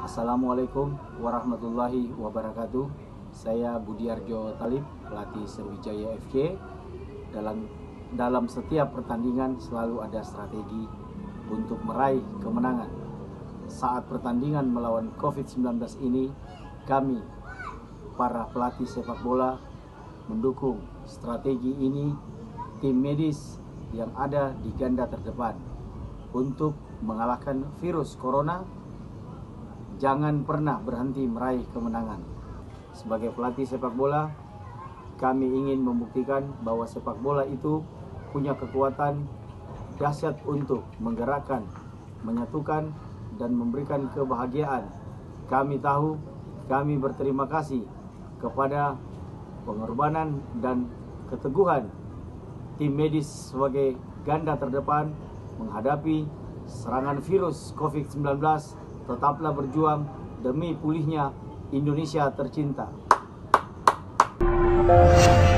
Assalamualaikum warahmatullahi wabarakatuh. Saya Budiarjo Talib, pelatih Sriwijaya FC. Dalam setiap pertandingan selalu ada strategi untuk meraih kemenangan. Saat pertandingan melawan COVID-19 ini, kami para pelatih sepak bola mendukung strategi ini, tim medis yang ada di ganda terdepan untuk mengalahkan virus corona. Jangan pernah berhenti meraih kemenangan. Sebagai pelatih sepak bola, kami ingin membuktikan bahwa sepak bola itu punya kekuatan dahsyat untuk menggerakkan, menyatukan, dan memberikan kebahagiaan. Kami tahu, kami berterima kasih kepada pengorbanan dan keteguhan tim medis sebagai ganda terdepan menghadapi serangan virus COVID-19. Tetaplah berjuang demi pulihnya Indonesia tercinta.